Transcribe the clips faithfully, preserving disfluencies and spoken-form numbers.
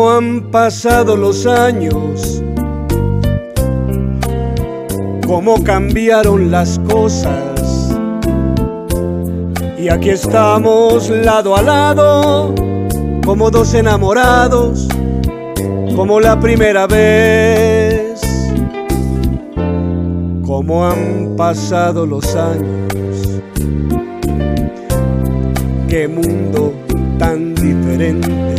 Cómo han pasado los años, cómo cambiaron las cosas, y aquí estamos lado a lado, como dos enamorados, como la primera vez. Cómo han pasado los años, qué mundo tan diferente.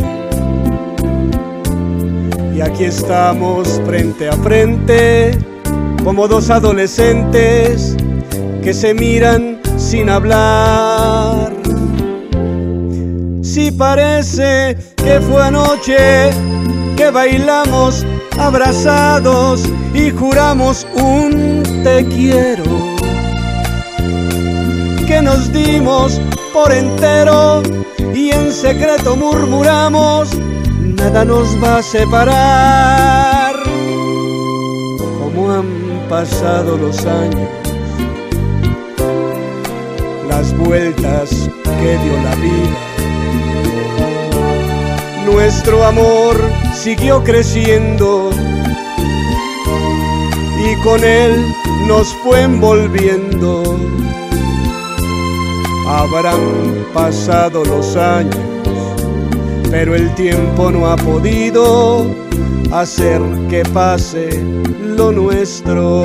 Y aquí estamos frente a frente, como dos adolescentes que se miran sin hablar. Si parece que fue anoche que bailamos abrazados y juramos un te quiero, que nos dimos por entero y en secreto murmuramos: nada nos va a separar. Cómo han pasado los años, las vueltas que dio la vida. Nuestro amor siguió creciendo y con él nos fue envolviendo. Habrán pasado los años, pero el tiempo no ha podido hacer que pase lo nuestro.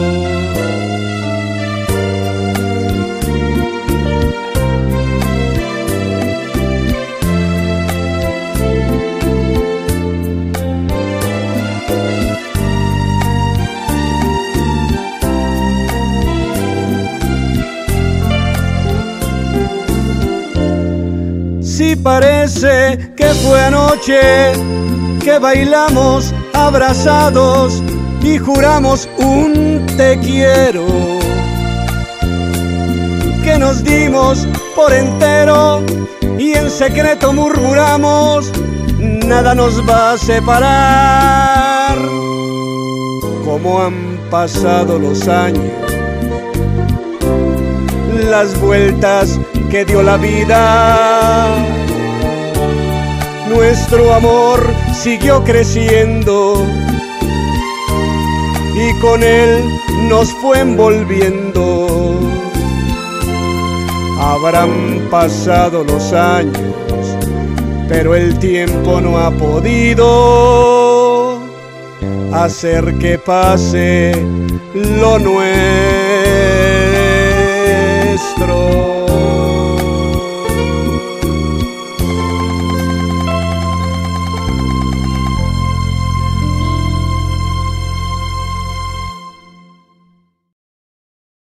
Si parece que fue anoche que bailamos abrazados y juramos un te quiero, que nos dimos por entero y en secreto murmuramos: nada nos va a separar. Cómo han pasado los años, las vueltas que dio la vida. Nuestro amor siguió creciendo y con él nos fue envolviendo. Habrán pasado los años, pero el tiempo no ha podido hacer que pase lo nuestro.